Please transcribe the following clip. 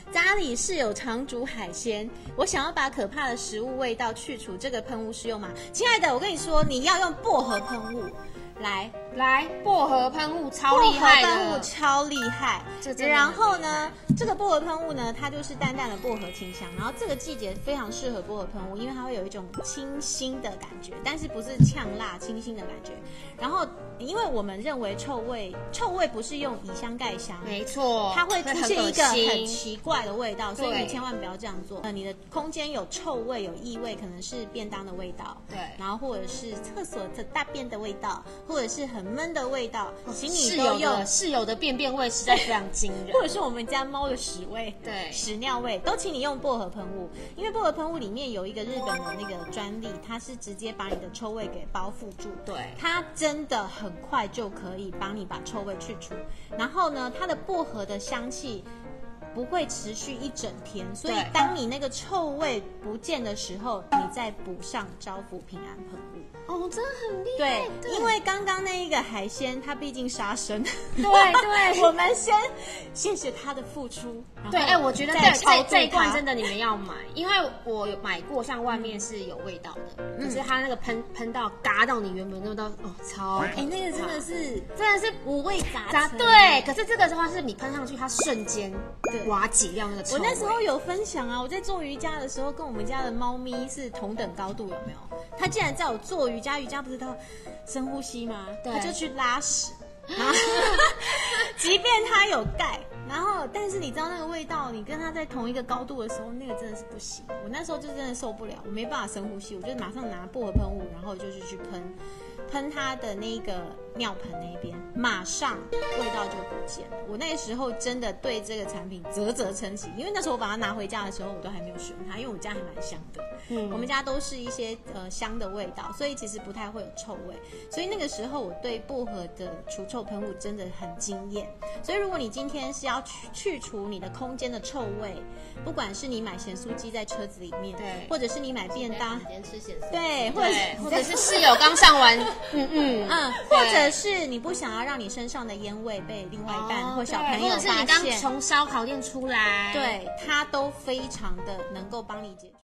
家里是有常煮海鲜，我想要把可怕的食物味道去除，这个喷雾适用吗？亲爱的，我跟你说，你要用薄荷喷雾。来， 薄荷喷雾超厉害的， 薄荷喷雾超厉害。然后呢，这个薄荷喷雾呢，它就是淡淡的薄荷清香。然后这个季节非常适合薄荷喷雾，因为它会有一种清新的感觉，但是不是呛辣，清新的感觉。然后，因为我们认为臭味不是用以香盖香， 没错， 它会出现一个很奇怪的味道，所以你千万不要这样做。你的空间有臭味、有异味，可能是便当的味道， 对， 然后或者是厕所的大便的味道，或者是很闷的味道，请你都用室友的便便味实在非常惊人， 或者是我们家猫的屎味， 对， 屎尿味，都请你用薄荷喷雾，因为薄荷喷雾里面有一个日本的那个专利，它是直接把你的臭味给包覆住， 对， 它真的很快就可以帮你把臭味去除。然后呢，它的薄荷的香气不会持续一整天，所以当你那个臭味不见的时候，你再补上招福平安喷雾。 哦，真的很厉害。对，因为刚刚那一个海鲜，它毕竟杀生。 对， 我们先谢谢他的付出。 对，我觉得这一罐真的你们要买，因为我有买过，像外面是有味道的，可是它那个喷到嘎到你原本那味道，哦，超那个真的是五味杂陈。 对，可是这个的话是你喷上去，它瞬间瓦解掉那个臭味。 我那时候有分享啊，我在做瑜伽的时候，跟我们家的猫咪是同等高度，有没有？它竟然在我做瑜伽不是都深呼吸吗？它就去拉屎，即便它有盖，然后但是你知道那个味道，你跟它在同一个高度的时候，那个真的是不行。我那时候就真的受不了，我没办法深呼吸，我就马上拿薄荷喷雾，然后就是去喷它的那个尿盆那边，马上味道就不见了。我那时候真的对这个产品啧啧称奇，因为那时候我把它拿回家的时候，我都还没有使用它，因为我家还蛮香的。我们家都是一些香的味道，所以其实不太会有臭味。所以那个时候我对薄荷的除臭喷雾真的很惊艳。所以如果你今天是要去除你的空间的臭味，不管是你买咸酥鸡在车子里面，对，或者是你买便当， 吃咸酥， 对， 或者是室友刚上完， 或者是你不想要让你身上的烟味被另外一半或小朋友发现， 或者是你刚从烧烤店出来， 对，它都非常的能够帮你解决。